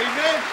Evening.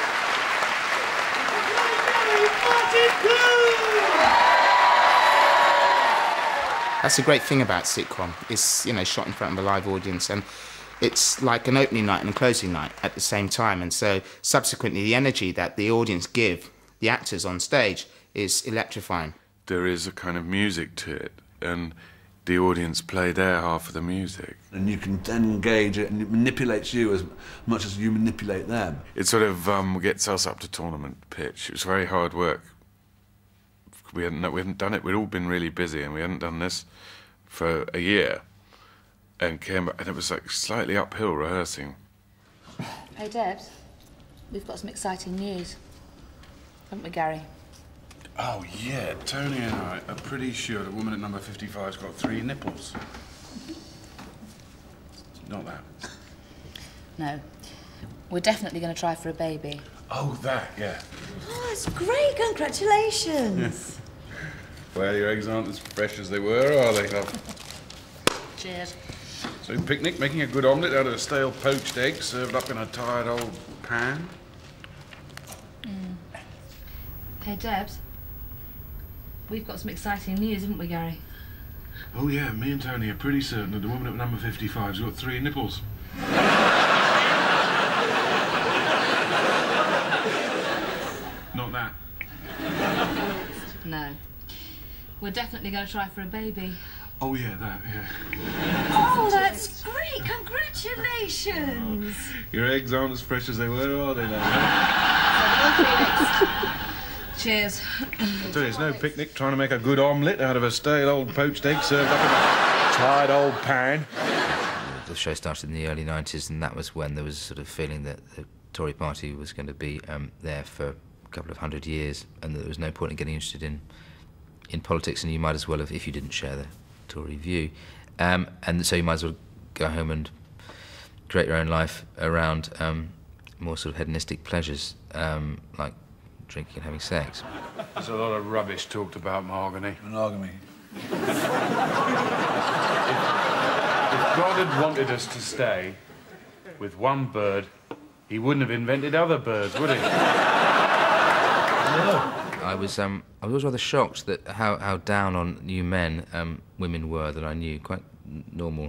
That's the great thing about sitcom. It's, you know, shot in front of a live audience, and it's like an opening night and a closing night at the same time. And so subsequently the energy that the audience give the actors on stage is electrifying. There is a kind of music to it, and the audience play their half of the music. And you can then engage it, and it manipulates you as much as you manipulate them. It sort of gets us up to tournament pitch. It was very hard work. We hadn't done it. We'd all been really busy, and we hadn't done this for a year. And came back, and it was like slightly uphill rehearsing. Hey, Debs, we've got some exciting news, haven't we, Gary? Oh, yeah, Tony and I are pretty sure the woman at number 55's got 3 nipples. Not that. No. We're definitely going to try for a baby. Oh, that, yeah. Oh, that's great. Congratulations. Well, your eggs aren't as fresh as they were, are they, love? Cheers. So, picnic, making a good omelette out of a stale poached egg served up in a tired old pan? Hey, Debs, we've got some exciting news, haven't we, Gary? Oh, yeah, me and Tony are pretty certain that the woman at number 55's got 3 nipples. Not that. No. We're definitely going to try for a baby. Oh, yeah, that, yeah. Oh, that's great. Congratulations. Your eggs aren't as fresh as they were, are they, love? Cheers. I tell you, it's no picnic trying to make a good omelette out of a stale old poached egg served up in a tired old pan. The show started in the early 90s, and that was when there was a sort of feeling that the Tory party was going to be there for a couple of 100 years, and that there was no point in getting interested in politics, and you might as well have, if you didn't share the Tory view. And so you might as well go home and create your own life around more sort of hedonistic pleasures, like drinking and having sex. There's a lot of rubbish talked about mahogany. Monogamy. If God had wanted us to stay with one bird, he wouldn't have invented other birds, would he? I was always rather shocked that how down on new men women were that I knew, quite normal,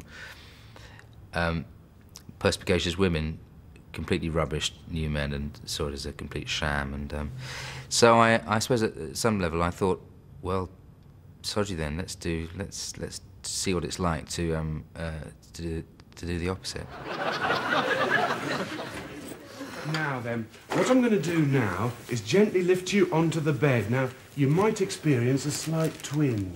perspicacious women completely rubbished new men and saw it as a complete sham. And so I suppose at some level I thought, well, sod you then, let's see what it's like to do the opposite. Now then, what I'm going to do now is gently lift you onto the bed. Now, you might experience a slight twinge.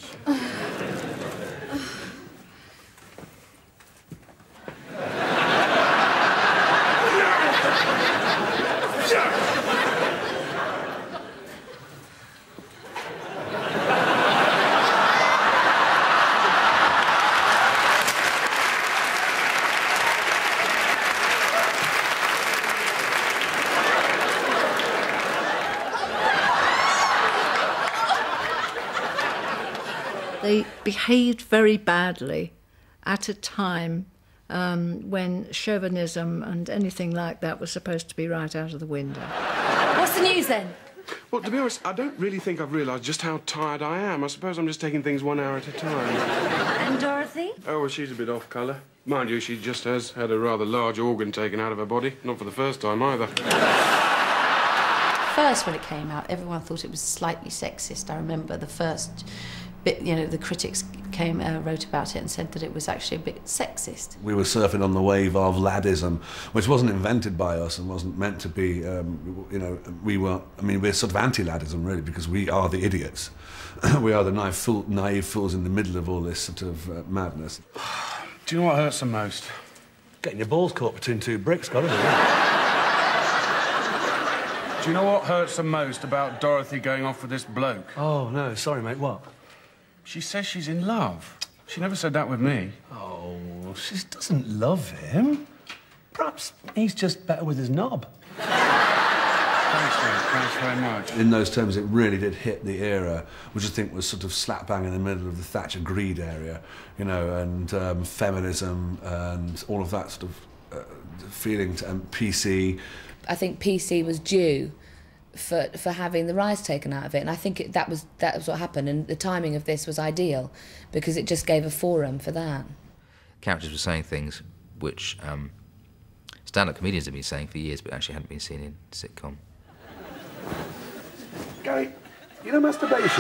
They behaved very badly at a time when chauvinism and anything like that was supposed to be right out of the window. What's the news, then? Well, to be honest, I don't really think I've realised just how tired I am. I suppose I'm just taking things 1 hour at a time. And Dorothy? Oh, well, she's a bit off colour. Mind you, she just has had a rather large organ taken out of her body. Not for the first time, either. First, when it came out, everyone thought it was slightly sexist. I remember the first bit, you know, the critics wrote about it and said that it was actually a bit sexist. We were surfing on the wave of laddism, which wasn't invented by us and wasn't meant to be, you know, we're sort of anti-laddism, really, because we are the idiots. We are the naive fools in the middle of all this sort of madness. Do you know what hurts the most? Getting your balls caught between 2 bricks, got it? Do you know what hurts the most about Dorothy going off with this bloke? Oh, no, sorry, mate, what? She says she's in love. She never said that with me. Oh, she doesn't love him. Perhaps he's just better with his knob. Thanks, mate. Thanks very much. In those terms, it really did hit the era, which I think was sort of slap bang in the middle of the Thatcher Greed area, you know, and feminism and all of that sort of feeling PC. I think PC was due for having the rise taken out of it, and I think that was what happened, and the timing of this was ideal because it just gave a forum for that. Characters were saying things which stand-up comedians have been saying for years but actually hadn't been seen in sitcom. Gary, you know masturbation?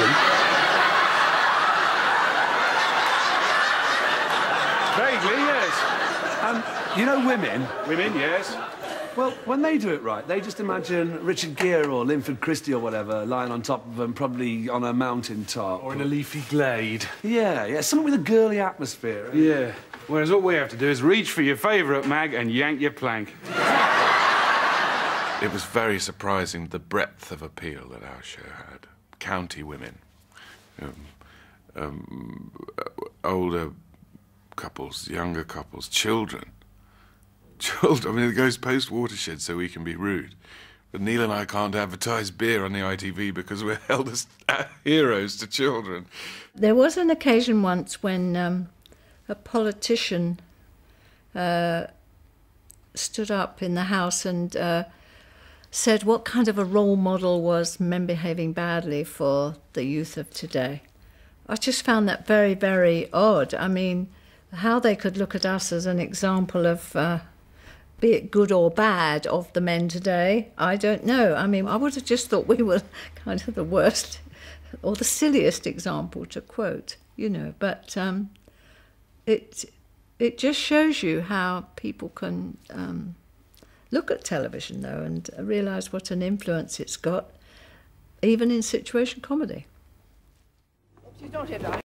Vaguely, yes. You know women? Women, yes. Well, when they do it right, they just imagine Richard Gere or Linford Christie or whatever lying on top of them, probably on a mountain top. Or in a leafy glade. Yeah, something with a girly atmosphere. Yeah. Whereas all we have to do is reach for your favourite mag and yank your plank. It was very surprising the breadth of appeal that our show had. County women, older couples, younger couples, children. I mean, it goes post-Watershed, so we can be rude. But Neil and I can't advertise beer on the ITV because we're held as heroes to children. There was an occasion once when a politician stood up in the House and said what kind of a role model was men behaving badly for the youth of today. I just found that very, very odd. I mean, how they could look at us as an example of, be it good or bad, of the men today, I don't know. I mean, I would have just thought we were kind of the worst or the silliest example to quote, you know, but it just shows you how people can look at television, though, and realise what an influence it's got, even in situation comedy. She's not here, darling.